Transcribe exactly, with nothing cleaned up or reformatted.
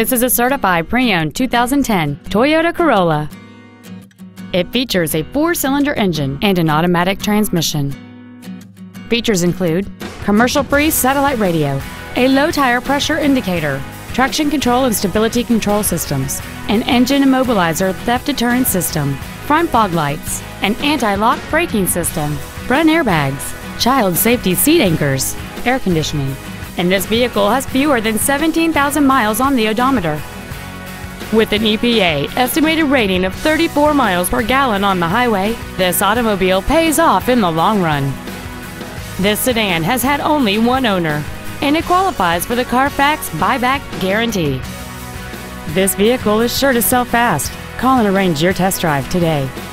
This is a certified pre-owned two thousand ten Toyota Corolla. It features a four-cylinder engine and an automatic transmission. Features include commercial-free satellite radio, a low tire pressure indicator, traction control and stability control systems, an engine immobilizer theft deterrent system, front fog lights, an anti-lock braking system, front airbags, child safety seat anchors, air conditioning, and this vehicle has fewer than seventeen thousand miles on the odometer. With an E P A estimated rating of thirty-four miles per gallon on the highway, this automobile pays off in the long run. This sedan has had only one owner, and it qualifies for the Carfax buyback guarantee. This vehicle is sure to sell fast. Call and arrange your test drive today.